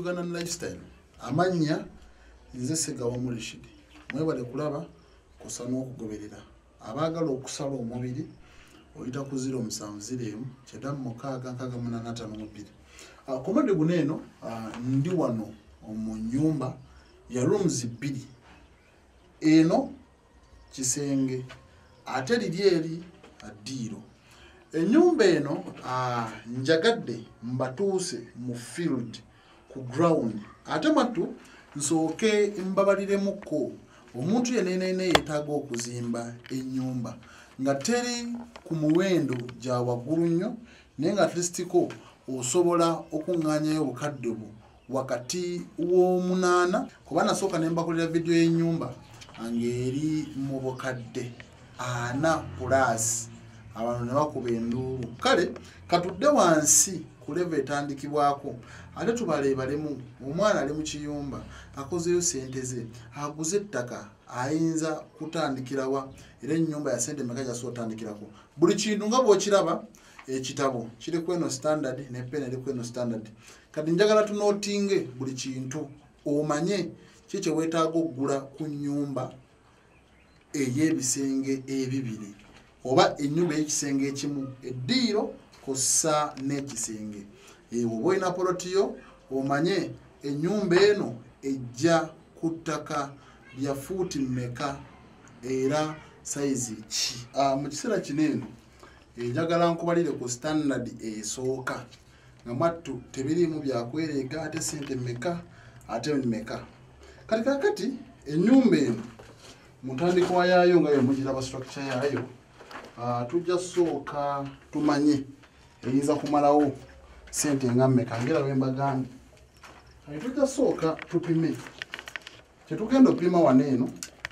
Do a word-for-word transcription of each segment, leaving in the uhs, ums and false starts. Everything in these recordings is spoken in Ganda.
Uganda Lifestyle. Amanya nze Segawa Mulishidi. Mwebale kulaba kosa n'okugoberera. Abaagala okusala omubiri oyita ku zero musanvu zero emu kyenda mukaaga nkaaga munaana ataano mu bbiri. Komande guno eno ndi wano mu nnyumba ya rooms bbiri. Eno kisenge ate liri eri addiiro. Ennyumba eno njagadde mbatuuse mu field ku ground ate matu nsooke mbabaliremukko omuntu yeneenene yeetaaga okuzimba ennyumba nga teri ku muwendo gya waggulu nnyo naye nga atlistiko osobola okuŋŋaanyayo obukadde bwo wakati w'omunaana kuba nasooka ne mbakolera vidiyo y'ennyumba ng'eri mu bukadde ana plus abantu ne bakuba enduulu. Kale katudde wansi ku level etandikibwako ate tubaleebalemu omwana ali mu kiyumba akozeyo sente ze aguze ettaka ayinza kutandikirawa era ennyumba ya sente meka gyasobola otandikirako. Buli kintu nga bw'okiraba ekitabo kiri ku eno standard ne pena eri ku eno standard. Kati njagala tunootinge buli kintu omanye ki kye weetaaga okugula ku nnyumba ey'ebisenge ebibiri oba ennyumba y'ekisenge ekimu eddiiro kossa n'ekisenge. Oba olina polotiyo omanye ennyumba eno ejja ku ttaka lya fuuti mmeka era sayizi ki. Mu kiseera kino eno njagala nkubalire ku standard esooka nga mwattu tebiriimu byakwereega ate sente mmeka ate mmeka. Kati kakati ennyumba eno mu ntandikwa yaayo nga yemugiraba structure yaayo tujja sooka tumanye eyinza kumalawo sente nga mmeka ngera bwe mbagambye. Tujja sooka tupime kyetugenda opima wano eno.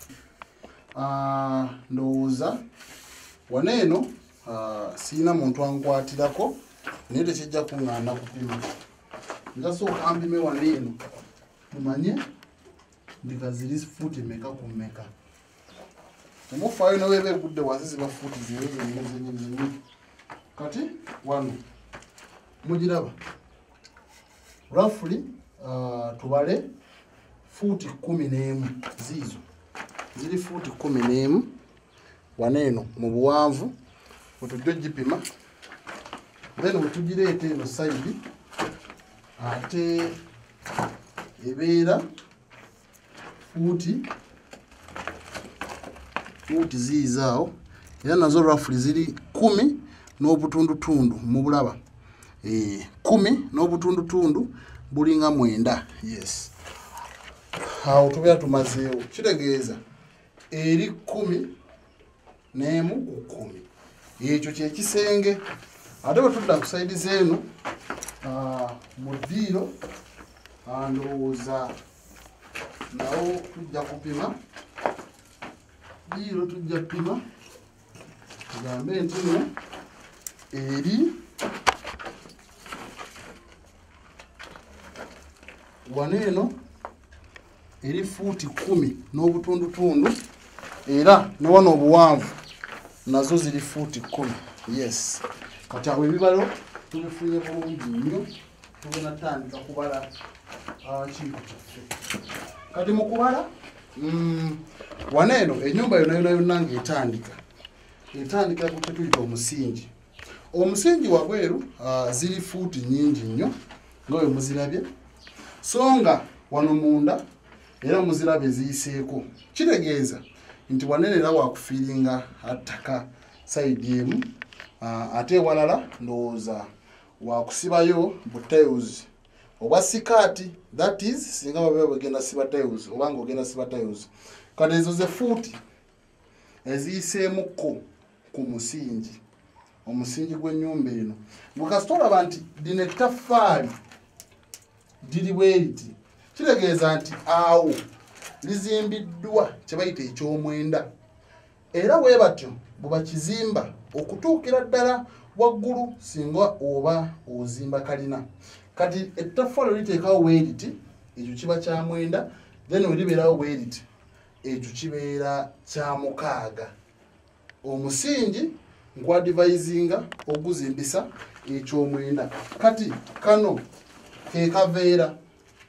Ndowooza wano eno siina muntu ankwatirako naye tekijja kuŋŋaana kupima. Nja sooka mpime wano eno tumanye ndiga ziri fuuti mmeka ku mmeka. Omufaayo neweeba egudde wansi ziba fuuti zero zennyini. Kati wano mugiraba roughly tubale fuuti kumi n'emu ziizo ziri fuuti kumi n'emu wano eno mu buwanvu bwetujja ogipima then bwetugireeta eno sayidi ate ebeera fuuti fuuti ziizaawo era nazo roughly ziri kumi n'obutundutundu mu bulaba kumi n'obutundutundu bulinga mwenda. Yes, awo tubeera tumazeewo kitegeeza eri kumi n'emu ku kumi. Ekyo kyekisenge. Ate bwe tudda ku sayidi zeeno mu ddiiro ndowooza nawo tujja kupima ddiiro tujja pima tugambe nti no eri wano eno eri fuuti kumi n'obutundutundu era ne wano obuwanvu nazo ziri fuuti kumi. Yes, kati awo ebibalo tubifunye bulungi nnyo tugenda tandika kubala kintu kyaffe. Kati mu kubala wano eno ennyumba yonna yonna yonna ng'etandika etandika ku kyetuyita omusingi. Omusingi wabweru ziri fuuti nnyingi nnyo nga bwe muzirabye so nga wano munda era muzirabye eziyiseeko kitegeeza nti wanene era wakufiiringa attaka sayidi emu ate ewalala ndowooza wakusibayo bu tiles oba sikaati that is singa babe bagenda siba tiles oba ng'ogenda siba tiles. Kati ezo ze fuuti eziyiseemukko ku musingi omusingi gw'ennyumba eno bwekasita olaba nti lino ettaffaali liri bwe riti kitegeeza nti awo lizimbiddwa kye bayita eky'omwenda era bwe batyo bwe bakizimba okutuukira ddala waggulu singa oba ozimba kalina. Kati ettaffaali oliteekawo bwe riti ekyo kiba kya mwenda then olibeerawo bwe riti ekyo kibeera kya mukaaga. Omusingi nkwadvisinga oguzimbisa eky'omwenda. Kati kano ke kaveera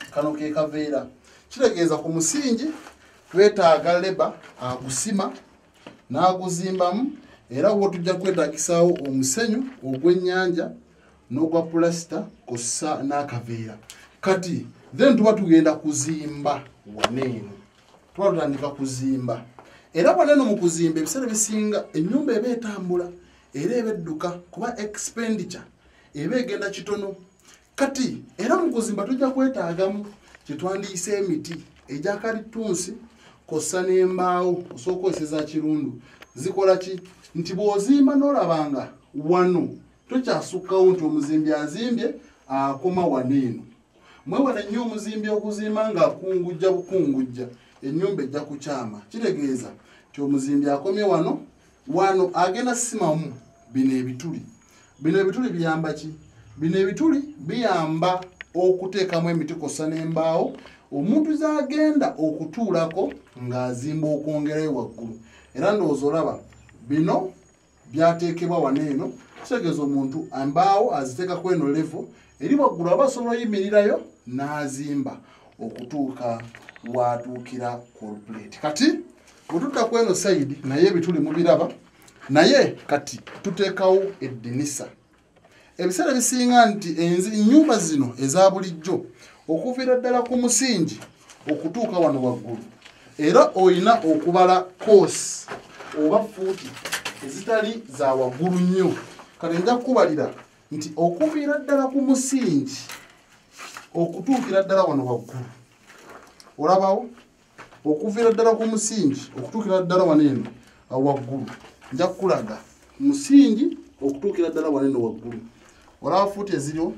kano ke kaveera kitegeeza ku musingi twetaaga leba agusima n'aguzimbamu era wo tujja kwetaagisaawo omusenyu ogw'ennyanja n'ogwa pulasita kossa n'akaveera kati then tuba tugenda kuzimba waneeno tuba tutandika kuzimba era waneeno mu kuzimba ebiseera bisinga ennyumba eba etambula era eba edduka kuba expenditure eba egenda kitono kati era mu kuzimba tujja kwetaagamu kyetwandiise emiti egya kalitunsi kossa n'embaawo osooka oseza kirundu zikola ki nti bw'ozimba n'olabanga wano tokyasukkawo nti omuzimbi azimbye akoma waneeno mwewala nnyo omuzimbi okuzimba ng'akungujja bukungujja ennyumba ejja kukyama kitegeeza nti omuzimbi akomye wano wano agenda simamu bino ebituli bino ebituli biyamba ki bino ebituli biyamba okuteekamu emiti kossa n'embaawo omuntu zagenda okutuulako ng'azimba okwongerayo waggulu era ndowooza olaba bino byateekebwa waneeno kitegeeza omuntu embaawo aziteekako eno levo eri waggulu aba asobola oyimirirayo n'azimba okutuuka watuukira corporate kati bwetutta ku eno sayidi naye ebituli mubiraba naye kati tuteekawo eddinisa ebiseera bisinga nti ennyumba zino eza bulijjo okuviira ddala ku musingi okutuuka wano waggulu era oyina okubala koosi oba fuuti ezitali za waggulu nnyo kale nja kukubalira nti okuviira ddala ku musingi okutuukira ddala wano waggulu olabawo okuviira ddala ku musingi okutuukira ddala waneeno waggulu nja kukulaga musingi okutuukira ddala waneeno waggulu olaba fuuti eziriwo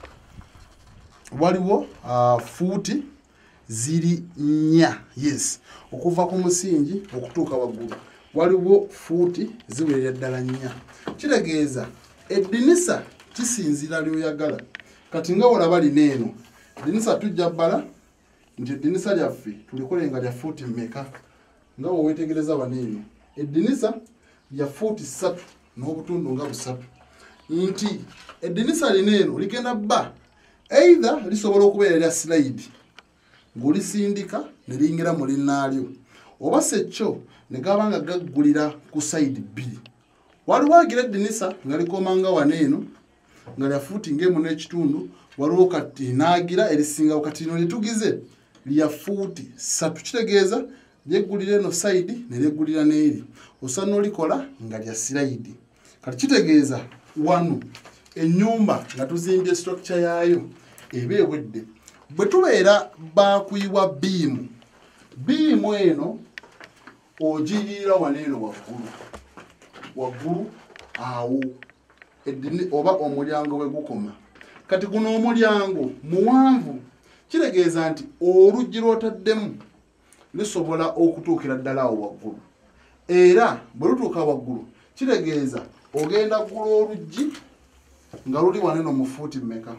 waliwo uh, fuuti ziri nnya yes okuva ku musingi okutuuka waggulu waliwo fuuti ziwerera ddala nnya kitegeeza eddinisa kisinzira lyoyagala kati nga olaba lineeno eddinisa tujja bbala nti eddinisa lyaffe tulikolenga lya fuuti mmeka nga wewetegereza waneeno eddinisa lya fuuti ssatu n'obutundu nga busatu nti eddinisa lineeno ligenda bba either lisobola okubeera lya slide ng'olisindika ne liyingira mu linnaalyo oba sekyo ne gaba nga gaggulira ku sayidi bbiri waliwo agira eddinisa nga likomanga waneeno nga lya fuuti ng'emu n'ekitundu waliwo kati n'agira erisingawo kati lino litugize lya fuuti ssatu kitegeeza lyeggulira eno sayidi ne lyeggulira n'eri osa n'olikola nga lya sirayidi kati kitegeeza wano ennyumba nga tuzimbye structure yaayo eba ewedde bwe tubeera bakuyiwa biimu biimu eno ogiyirira waneeno waggulu waggulu awo eddini oba omulyango bwe gukoma kati guno omulyango muwanvu kitegeeza nti oluggi lw'otaddemu lusobola okutuukira ddala awo waggulu era bwe lutuuka waggulu kitegeeza ogenda ggula oluggi nga luli waneeno mu fuuti mmeka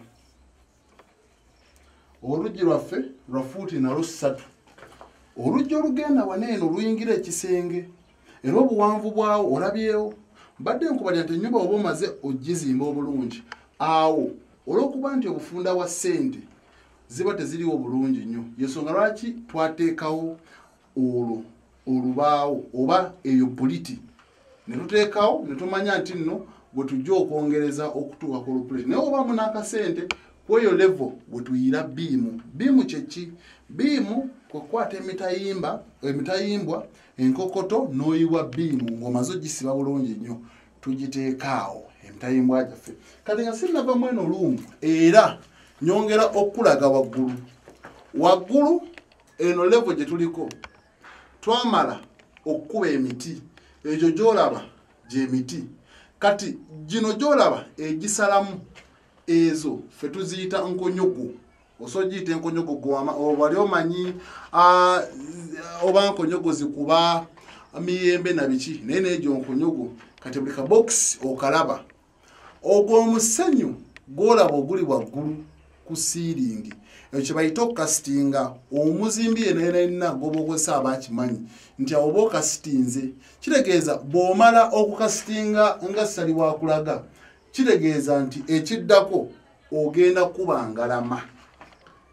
oluggi lwaffe lwa fuuti nalwo ssatu oluggi olugenda waneeno luyingira ekisenge era obuwanvu bwawo olabyewo mbadde nkubalya nti ennyumba oba omaze ogizimba obulungi awo olw'okuba nti obufunda wa ssente ziba teziriwo bulungi nnyo yensonga lwaki twateekawo olwo olubaawo oba eyo buliti ne tuteekawo ne tumanya nti nno bwe tujja okwongereza okutuuka ku lupuleti naye obaamu n'akasente kweyo levo bwe tuyira biimu biimu kyeki biimu kwekwata emitayimba emitayimbwa enkokoto n'oyiwa biimu ng'omaze ogisiba bulungi nnyo tugiteekaawo emitayimbwa gyaffe kati nga sinnava mu eno luumu era nyongera okulaga waggulu waggulu eno levo gye tuliko twamala okukuba emiti egyo gy'olaba gy'emiti kati gino gy'olaba egisalamu ezo ffe tuziyita nkonyogo osobola giyita enkonyogo gwama wali omanyi oba nkonyogo zikuba miyembe na biki naye n'egyo nkonyogo kati buli kabokisi okalaba ogwo omusenyu gw'olaba oguli waggulu ku siiringi ekyo kye bayita okukasitinga omuzimbi yena yenayina gwoba okozesa abakimanyi nti awo oba okasitinze kitegeeza bw'omala okukasitinga nga sali wakulaga kitegeeza nti ekiddako ogenda kuba ngalama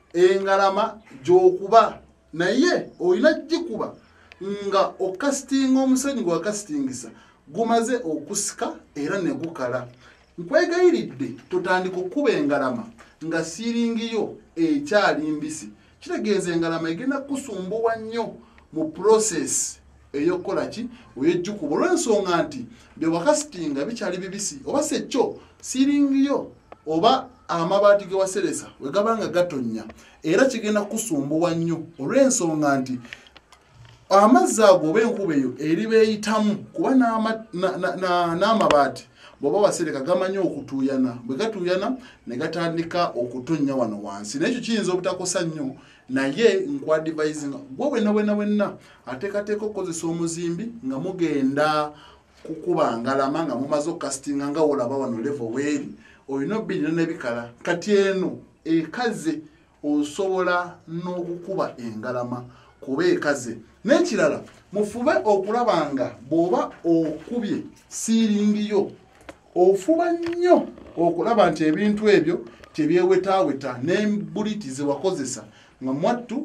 engalama gy'okuba naye olina gikuba nga okasitinga omusenyu gwa kasitingisa gumaze okusika era ne gukala. Nkwegayiridde tutandika okuba engalama nga siiringiyo ekyali mbisi. Kitegeeza engalama egenda kusumbuwa nnyo mu process eyokukola ki oyejjukuba olw'ensonga nti bye wakasitinga bikyali bibisi oba sekyo siiringiyo oba amabaati ge waseresa we gabanga gatonnya era kigenda kusumbuwa nnyo olw'ensonga nti amazzi ago oba enkuba eyo eriba eyitamu kuba n'amabaati bw'oba wasereka gamanyi okutuuyana bwe gatuuyana ne gatandika okutonnya wano wansi n'ekyo kiyinza obutakosa nnyo naye nkwadvisinga gwe wenna wenna wenna ateekateeka okukozesa omuzimbi nga mugenda kukuba ngalama nga mumaze okukasitinga nga wolaba wano level weeri olina obbirira n'ebikala kati eno ekaze osobola n'okukuba engalama kuba ekaze. N'ekirala mufube okulaba nga bw'oba okubye siiringiyo ofuba nnyo okulaba nti ebintu ebyo tebyewetaaweta n'embuliti ze wakozesa nga mwattu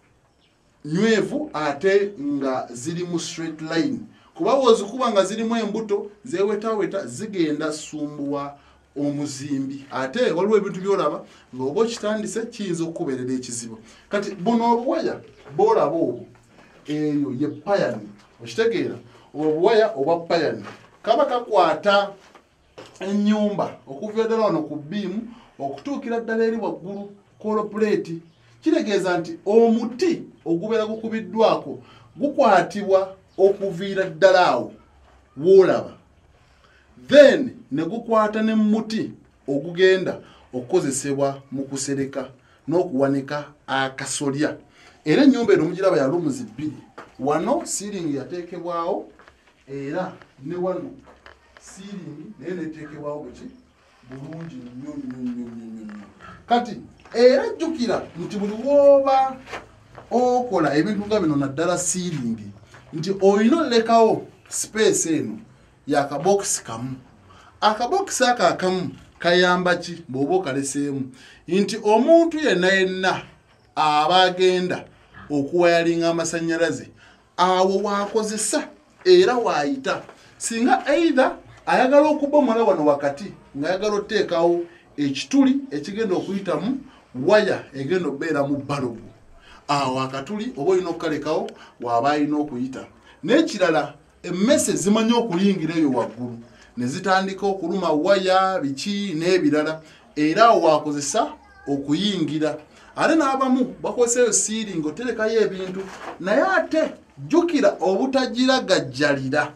nywevu ate nga ziri mu straight line kuba wozikuba nga zirimu embuto zewetaaweta zigenda sumbuwa omuzimbi ate waliwo ebintu byolaba ng'oba okitandise kiyinza okukubeerera ekizibu. Kati buno obuwaya bwolaba obwo eyo ye payani okitegeera obuwaya obwa payani kaba kakwata ennyumba okuva ddala wano ku bbiimu okutuukira ddala eri waggulu kolopuleeti. Kitegeeza nti omuti ogubeera gukubiddwako gukwatibwa okuviira ddala awo w'olaba then ne gukwata ne muti ogugenda okukozesebwa mu kusereka n'okuwanika akasolya. Era ennyumba eno mugiraba ya rooms bbiri wano siiringi yateekebwawo era ne wano siiringi naye neteekebwawo buki bulungi nnyo nnyo nnyo nnyo. Kati era jjukira nti buli wooba okola ebintu nga bino naddala siiringi nti olina olekawo space eno yakabokisi kamu. Akabokisi ako akamu kayamba ki bw'oba okaleseemu nti omuntu yenna yenna aba agenda okuwayalinga amasannyalaze awo waakozesa era waayita singa either ayagala okubomola wano wakati ng'ayagala oteekawo ekituli ekigenda okuyitamu waya egenda okubeera mu balobu awo akatuli oba olina okukalekawo waaba alina okuyita. N'ekirala emmese zimanyi okuyingira eyo waggulu ne zitandika okuluma waya biki n'ebirala era awo waakozesa okuyingira. Ate n'abamu bakozeseyo siiringi oterekayo ebintu naye ate jjukira obutagiragajjalira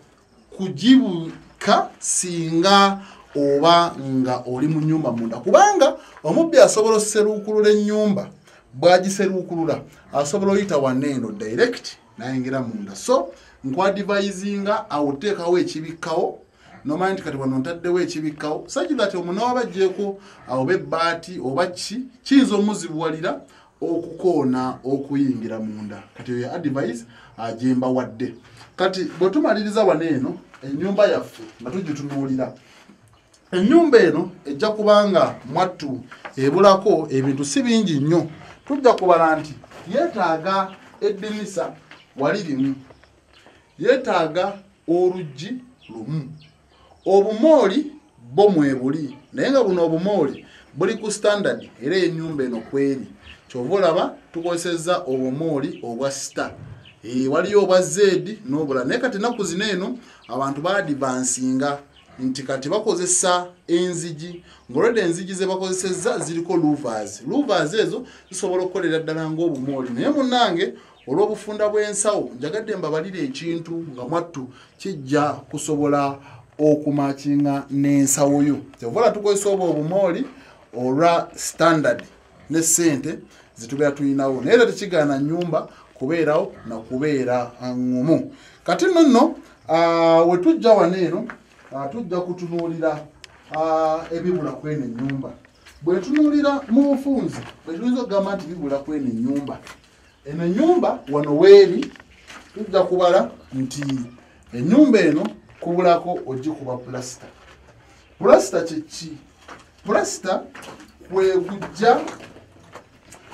kugibuka singa oba nga oli mu nnyumba munda kubanga omubbi asobola oseruukulula ennyumba bw'agiseruukulula asobola oyita wanneeno direct nayingira munda. So nkwadvisinga awo teekawo ekibikkawo nomanyi nti kati wano ntaddewo ekibikkawo sajjula ati omuna wabajjeeko awo b'ebbaati oba ki kiyinza omuzibuwalira okukoona okuyingira munda. Kati eyo advice agimba wadde. Kati bwe tumaliriza wano eno ennyumba yaffe nga tugitunuulira ennyumba eno ejja kubanga mwattu ebulako ebintu si bingi nnyo. Tujja kubala nti yeetaaga eddinisa wali limu, yeetaaga oluggi lumu, obumooli bo mwebuli naye nga buno obumooli buli ku standard era ennyumba eno kweri kyova olaba tukozesezza obumooli obwa star. E, waliyo obwa Z n'obula naye kati ennaku zino eno abantu baadivansinga nti kati bakozesa enzigi ng'olwedde enzigi ze bakozesezza ziriko louvers. Louvers ezo zisobola okukolera ddala ng'obumooli naye munnange olw'obufunda bw'ensawo njagadde mbabalire ekintu nga mwattu kijja kusobola okumakinga n'ensawo yo. Kyovola tukozesa obwo obumooli olwa standard ne ssente zitubeera tulinawo naye era tekigaana nnyumba kubeerawo na kubeera ngumu. Kati nno nno uh, we tujja wano eno uh, tujja kutunuulira uh, ebibula kweno ennyumba. Bwe tunuulira mu bufunze bwe tuyinza okugamba nti bibula kweno ennyumba. Eno ennyumba wano weeri tujja kubala nti ennyumba eno kubulako ogikuba pulasita. Pulasita kye ki? Pulasita kwe kujja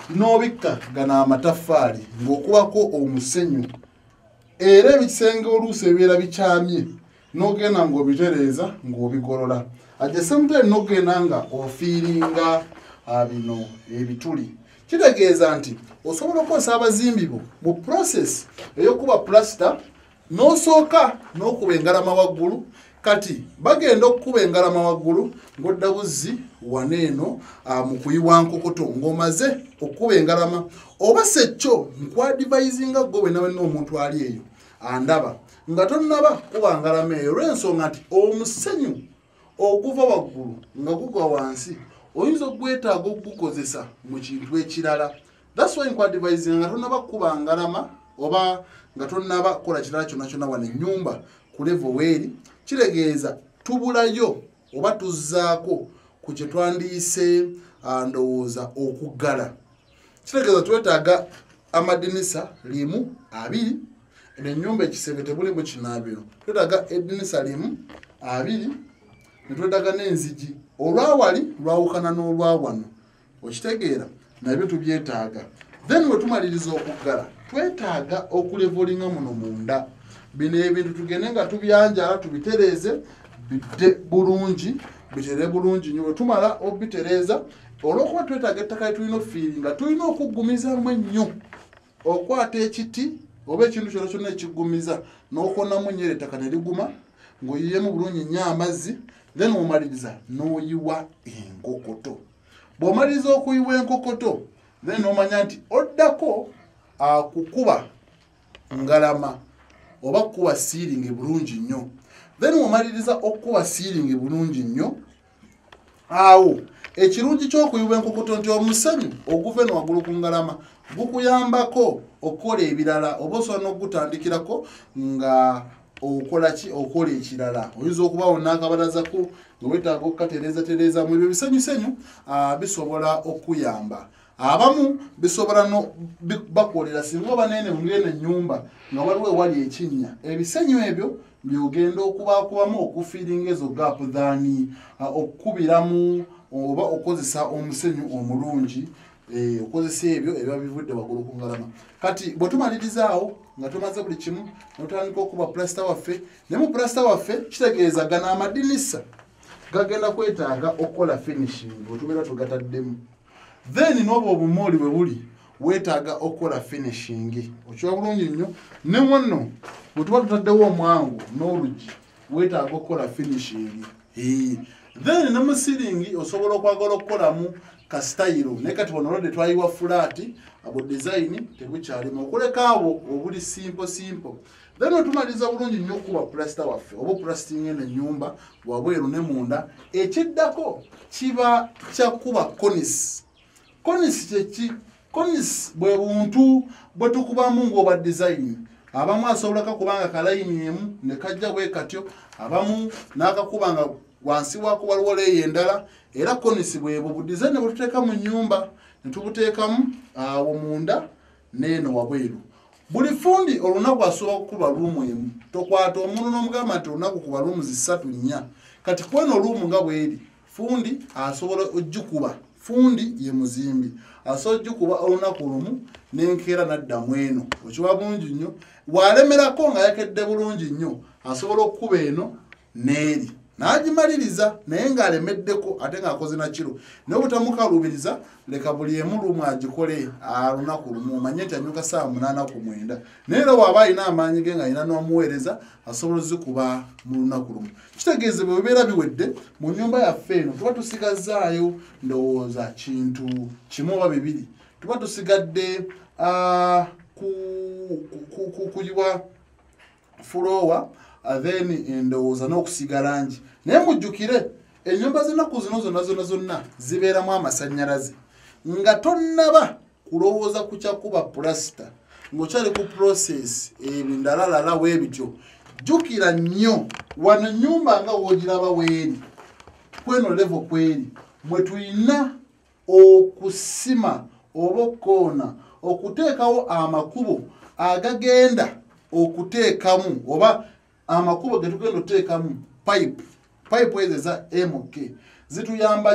n'obikka gano amataffaali ng'okubako omusenyu era ebisenge oluusi ebibeera bikyamye n'ogenda ng'obitereeza ng'obigolola at the same time n'ogenda nga ofiiringa bino ebituli kitegeeza nti osobola okukozesa abazimbi bo mu process ey'okuba plaster n'osooka n'okuba engalama waggulu kati bagenda okukuba engalama waggulu ng'odda buzzi waneeno mu kuyiwa nkokoto ng'omaze okukuba engalama oba sekyo nkwadivaizinga gwe wenna wenna omuntu ali eyo andaba nga tonnaba kuba ngalama eyo olw'ensonga nti omusenyu okuva waggulu nga gugwa wansi oyinza okugwetaaga okugukozesa mu kintu ekirala that's why nkwadivaizinga nga tonnaba kuba ngalama oba nga tonnaba kukola kirala kyonna kyonna wano ennyumba ku level weeri kiregeeza tubulayo oba tuzzaako ku kye twandiise ndowooza okuggala kiregeeza twetaaga amadinisa limu abiri ennyumba ekisenge tebulimu kinaabiro twetaaga eddinisa limu abiri ne twetaaga n'enzigi olwawali lwawukana n'olwawano okitegeera nabyo tubyetaaga then we tumaliriza okuggala twetaaga okulevolinga muno munda bino ebintu tugende nga tubyanjala tubitereeze bidde bulungi bitere bulungi nyo tumala obitereeza olw'okuba twetaaga ettaka tulina ofiiringa tulina okuggumizamu ennyo okwata ekiti oba ekintu kyonna kyonna ekiggumiza n'okonamu nnyo ettaka ne liguma ng'oyiyemu bulungi nnyo amazzi then omaliriza n'oyiwa enkokoto bw'omaliriza okuyiwa enkokoto then omanya nti oddako akukuba ngalama oba kuba siiringi bulungi nnyo then omaliriza okuba siiringi bulungi nnyo awo ekirungi ky'okuyiwa enkokoto nti omusenyu oguve no waggulu ku ngalama gukuyambako okukola ebirala oba osobola n'okugutandikirako nga okola ki okola ekirala oyinza okubaawo n'akabalazako nga wetaaga okukatereeza tereeza mu ebyo bisenyusenyu bisobola okuyamba abamu bisobola no bakolera singa oba nene ngene ennyumba nga waliwo ewali ekinnya ebisenyu ebyo byogenda okubaakubamu okufiiringa ezo gaapu dhaani okukubiramu oba okozesa omusenyu omulungi okozesa ebyo ebiba bivudde waggulu ku ngalama kati bwe tumalirizaawo nga tumaze buli kimu notandika okuba plasita waffe ne mu plasita waffe kitegeeza gana amadinisa gagenda kwetaaga okukola finishing otubeera tugataddemu then n'oba obumooli bwe buli weetaaga okukola finishing okiwa bulungi nnyo ne wanno bwe tuba tutaddewo omwangu n'olugi weetaaga okukola finishing then ne mu siringi osobola okwagala okukolamu kasitayiro naye kati wano olwedde twayiwa fulaati abo design tebukyalimu okuleka abo obuli simple simple then otumaliza bulungi nnyo okuba plasita waffe oba oplastinga eno ennyumba wabweru ne munda ekiddako kiba kyakuba konisi konisi kyeki konisi bwe buntu bwe tukubamu ng'oba design abamu asobolaka kubanga kalayini emu ne kajja bwe katyo abamu n'akakuba nga wansi wako waliwo leeyo endala era konisi bwebwo budizaini bwe tuteeka mu nnyumba ne tubuteekamu awo munda n'eno wabweru buli fundi olunaku asobola kukuba luumu emu tokwata omuntu n'omugamba nti olunaku kuba luumu zisatu nnya kati kweno luumu nga bweri fundi asobola ojjukuba fundi ye muzimbi asobola ojjukuba olunaku lumu n'enkeera n'addamu eno okiba bulungi nnyo walemerako nga yakedde bulungi nnyo asobola okukuba eno n'eri n'agimaliriza naye ng'alemeddeko ate ng'akoze na kiro naye obutamukaluubiriza leka buli emu lumu agikole lunaku lumu omanye nti anyuka ssaawa munaana ku mwenda naye era bw'aba alina amaanyi ge ng'alina n'omuweereza asobola ozikuba mu lunaku lumu kitegeeze bwe bibeera biwedde mu nnyumba yaffe eno tuba tusigazaayo ndowooza kintu kimu oba bibiri tuba tusigadde kuyiwa fuloowa then endowooza n'okusiga langi naye mujjukire ennyumba z'ennaku zino zonna zonna zonna zibeeramu amasannyalaze nga tonnaba kulowooza ku kyakuba pulasita ng'okyali ku process ebindalalala weebityo jjukira nnyo wano ennyumba nga woogiraba weeri kweno levo kweri mwe tulina okusima oba okkoona okuteekawo amakubo agagenda okuteekamu oba amakubo ge tugenda oteekamu pipe pipe ezo eza M K zituyamba ki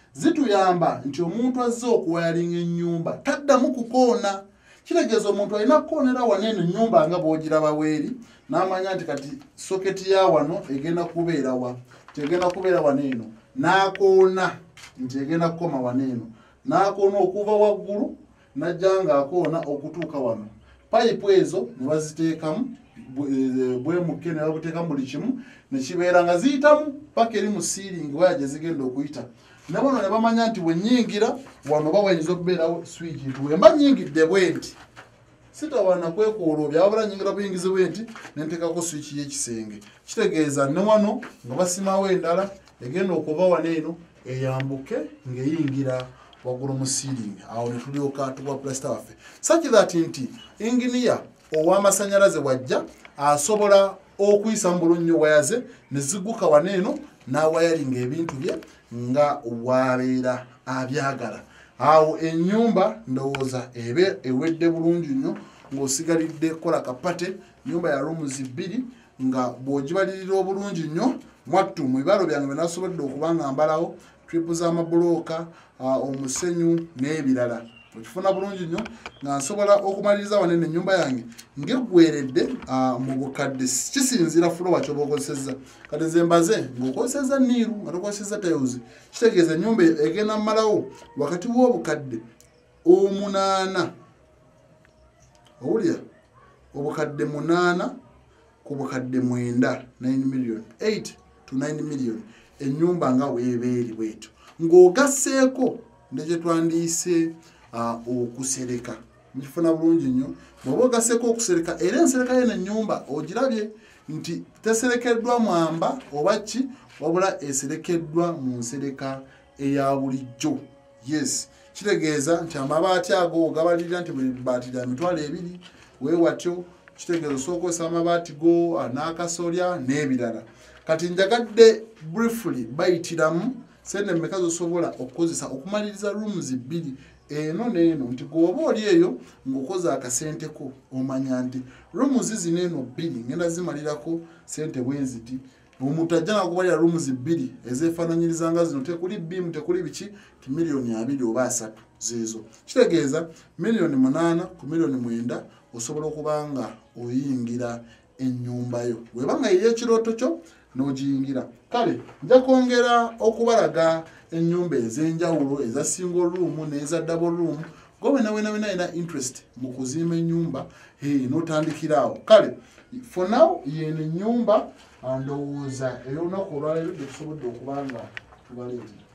zituyamba nti omuntu azze okuwayalinga ennyumba taddamu kukoona. Kitegeeza omuntu alina kukoonera waneeno ennyumba nga bw'ogiraba bweri n'amanya nti kati soketi ya wano egenda kubeera wa tegenda kubeera waneeno n'akoona nti egenda kukoma waneeno n'akoona okuva waggulu n'ajja ng'akoona okutuuka wano. Payipu ezo ne baziteekamu bwe mukke ne babuteekamu buli kimu ne kibeera nga ziyitamu paka eri mu siiringi waya gye zigenda okuyita. Ne bono ne bamanya nti bwe nnyingira wano ba wayinza okubeerawo swiki nti mba nnyingidde bwe nti sitawana kwekuoloobya wabula nnyingira buyingizi bwe nti ne nteekako swiki y'ekisenge. Kitegeeza ne wano nga basimawo endala egenda okuva waneeno eyambuke ng'eyingira waggulu mu siiringi. Awo ne tulyoka tuwa pulasita waffe such that nti inginiya ow'amasannyalaze wajja asobola okuyisa mu bulungi waya ze ne zigguka waneeno n'awayalinga ebintu bye nga wabeera abyagala. Awo ennyumba ndowooza ebe ewedde bulungi nnyo ng'osigalidde kola kapate nnyumba ya rooms bbiri nga bw'ogibalirira obulungi nnyo mwattu mu bibalo byange bye nasobodde okuba nga mbalawo tripu z'amabulooka omusenyu n'ebirala okifuna bulungi nnyo nga nsobola okumaliriza wanene ennyumba yange ng'eggweredde mu bukadde kisinziira fulowa ky'oba okozesezza. Kati nze mbaze ng'okozesezza niiru nga tokozesezza tayuzi kitegeeza ennyumba egenda mmalawo wakati w'obukadde omunaana owulira obukadde munaana ku bukadde mwenda nine million eight to nine million ennyumba nga weebeeri bwetyo ng'ogasseeko ne kye twandiyise okusereka mukifuna bulungi nnyo bw'oba ogasseeko okusereka era ensereka yeno ennyumba ogirabye nti teserekeddwa mwamba oba ki wabula eserekeddwa mu nsereka eya bulijjo. Yes, kitegeeza nti amabaati ago gabalirira nti buli baati lya mitwalo ebiri weewatyo kitegeeza osooka okozesa amabaati go n'akasolya n'ebirala. Kati njagadde briefly bayitiramu sente mmeka z'osobola okukozesa okumaliriza rooms bbiri eno n'eno nti gwoba oli eyo ng'okoza akasenteko omanya nti rooms zino eno bbiri ngenda zimalirako sente bwenziti. Omuntu ajja nakubalira rooms bbiri ezeefaananyiriza nga zino tekuli bbiimu tekuli biki ti miliyoni abiri oba asatu zeezo. Kitegeeza miliyoni munaana ku miliyoni mwenda osobola okuba nga oyingira ennyumba yo bw'eba nga yiyo ekirooto kyo n'ogiyingira. Kale nja kwongera okubalaga ennyumba ez'enjawulo eza single room n'eza double room gobe nawe nawe naina interest mu kuzimba ennyumba hey n'otandikira awo. Kale for now yeno ennyumba ndowooza ey'olunaku olwaleero gye tusobodde okuba nga tubaleetera.